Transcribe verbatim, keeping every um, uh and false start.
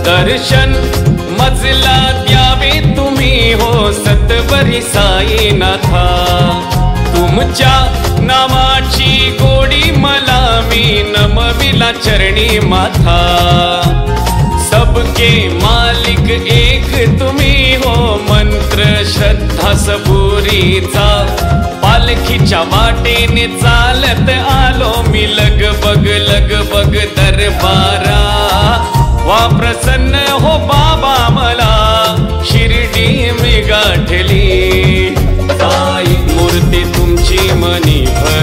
दर्शन मजला द्यावे तुम्ही हो सत्वरी साईनाथा। तुमच्या नामाची गोडी मला मी नमविला चरणी माथा। सबके मालिक एक तुम्ही हो मंत्र श्रद्धा सबुरीचा। पालखीच्या वाटेने चालत आलो मी लगबग लगबग दरबारा। वा प्रसन्न हो बाबा मला शिर्डी मी गाठली। साई मूर्ती तुमची मनी